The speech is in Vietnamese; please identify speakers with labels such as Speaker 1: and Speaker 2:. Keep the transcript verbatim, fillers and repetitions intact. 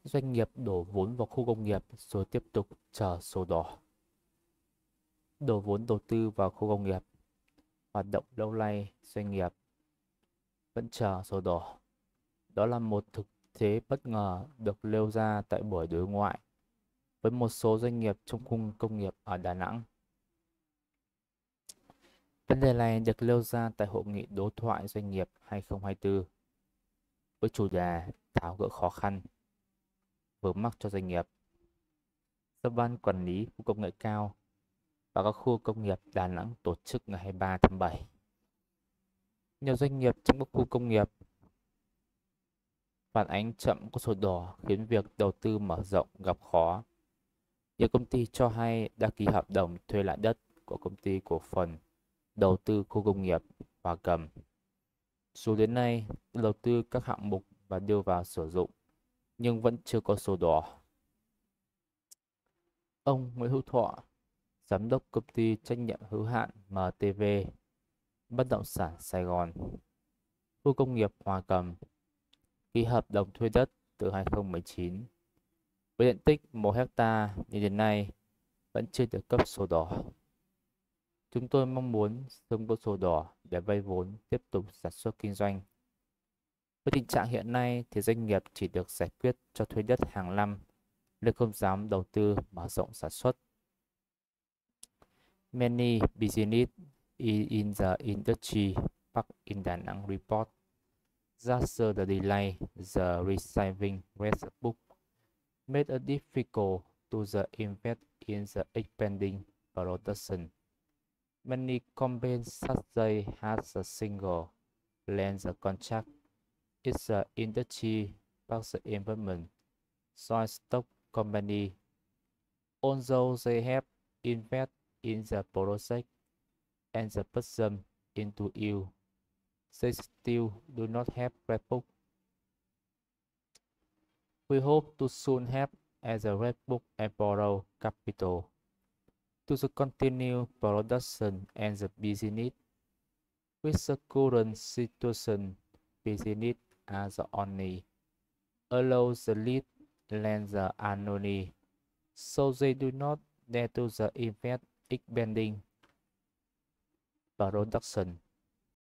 Speaker 1: Doanh nghiệp đổ vốn vào khu công nghiệp rồi tiếp tục chờ sổ đỏ. Đổ vốn đầu tư vào khu công nghiệp, hoạt động lâu nay, doanh nghiệp vẫn chờ sổ đỏ. Đó là một thực tế bất ngờ được nêu ra tại buổi đối ngoại với một số doanh nghiệp trong khu công nghiệp ở Đà Nẵng. Vấn đề này được nêu ra tại Hội nghị đối thoại doanh nghiệp hai không hai tư với chủ đề tháo gỡ khó khăn vướng mắc cho doanh nghiệp do Ban Quản lý Khu công nghệ cao và các khu công nghiệp Đà Nẵng tổ chức ngày hai mươi ba tháng bảy. Nhiều doanh nghiệp trong các khu công nghiệp phản ánh chậm có sổ đỏ khiến việc đầu tư mở rộng gặp khó. Nhiều công ty cho hay đã ký hợp đồng thuê lại đất của công ty cổ phần đầu tư khu công nghiệp Hòa Cầm. Dù đến nay đầu tư các hạng mục và đưa vào sử dụng nhưng vẫn chưa có sổ đỏ. Ông Nguyễn Hữu Thọ, giám đốc công ty trách nhiệm hữu hạn em tê vê Bất động sản Sài Gòn, khu công nghiệp Hòa Cầm, ký hợp đồng thuê đất từ hai không một chín với diện tích một hecta nhưng đến nay vẫn chưa được cấp sổ đỏ. Chúng tôi mong muốn sớm có sổ đỏ để vay vốn tiếp tục sản xuất kinh doanh. Với tình trạng hiện nay thì doanh nghiệp chỉ được giải quyết cho thuê đất hàng năm nên không dám đầu tư mở rộng sản xuất. Many business in the industry park in Đà Nẵng report that the delay the receiving rest book made it difficult to the invest in the expanding production. Many companies such they had a single land the contract. It's the industry park the investment. So stock company, although they have invest in the project and the person into you, they still do not have red book. We hope to soon have as a red book and borrow capital to the continue production and the business. With the current situation, business as the only allows the lead land the annually, so they do not need to the invest expanding production.